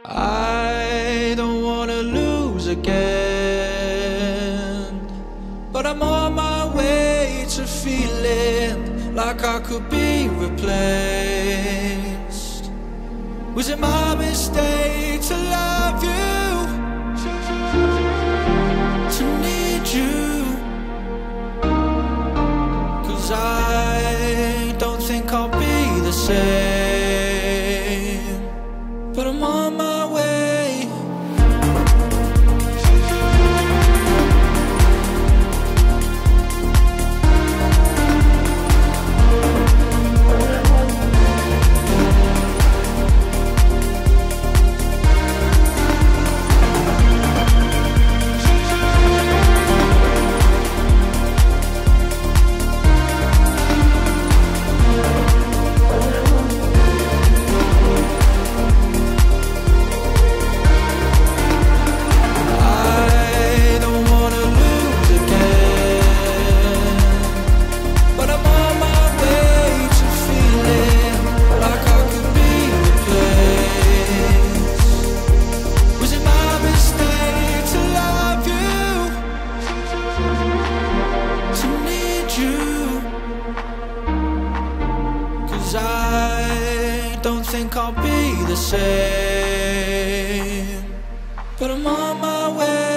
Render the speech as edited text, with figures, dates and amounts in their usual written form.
I don't wanna lose again, but I'm on my way to feeling like I could be replaced. Was it my mistake to love you, to need you? 'Cause I don't think I'll be the same, but I'm on my way. I don't think I'll be the same, but I'm on my way.